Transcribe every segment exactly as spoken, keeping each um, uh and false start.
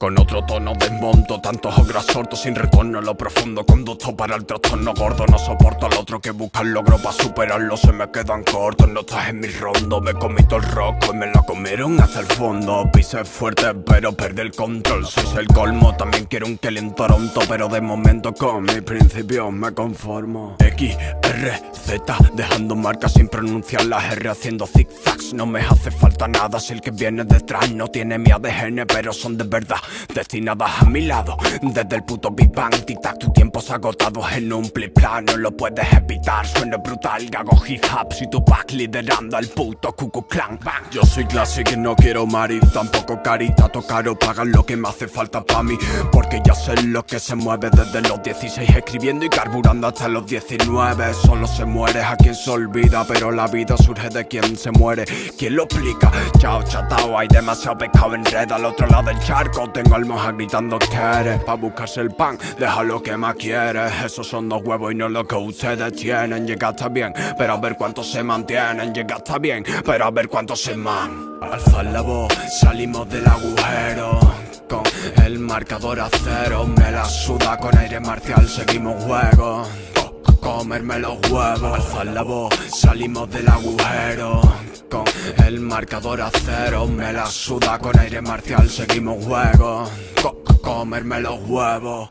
Con otro tono desmonto tantos ogros sortos sin retorno en lo profundo. Conducto para el trastorno gordo. No soporto al otro que busca el logro para superarlo. Se me quedan cortos, no estás en mi rondo. Me comí todo el roco y me lo comieron hasta el fondo. Pisé fuerte pero perdí el control. Sois el colmo, también quiero un Kelly en Toronto. Pero de momento con mis principios me conformo. X, R, Z, dejando marcas sin pronunciar las R, haciendo zigzags. No me hace falta nada si el que viene detrás no tiene mi A D N, pero son de verdad destinadas a mi lado. Desde el puto Big Bang, tic-tac, tu tiempo se ha agotado en un play-plan. No lo puedes evitar, suena brutal, gago hip-hop. Si tu pack liderando al puto Ku Klux Klan. Yo soy classic y no quiero marir, tampoco carita. Tocar o pagar lo que me hace falta pa' mí, porque ya sé lo que se mueve desde los dieciséis, escribiendo y carburando hasta los diecinueve. Solo se muere a quien se olvida, pero la vida surge de quien se muere. ¿Quién lo explica? Chao, chatao, hay demasiado pescado en red. Al otro lado del charco tengo almojas gritando quiere. Pa' buscarse el pan, deja lo que más quieres. Esos son dos huevos y no lo que ustedes tienen. Llegaste bien, pero a ver cuántos se mantienen. Llegaste bien, pero a ver cuántos se man. Alza la voz, salimos del agujero con el marcador a cero. Me la suda con aire marcial, seguimos juego. Comerme los huevos. Alza la voz, salimos del agujero con el marcador a cero. Me la suda con aire marcial, seguimos juego. Co comerme los huevos.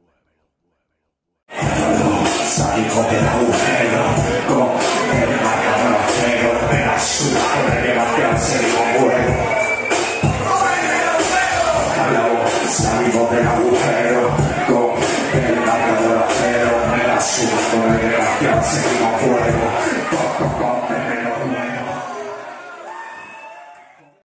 Salimos del agujero con el marcador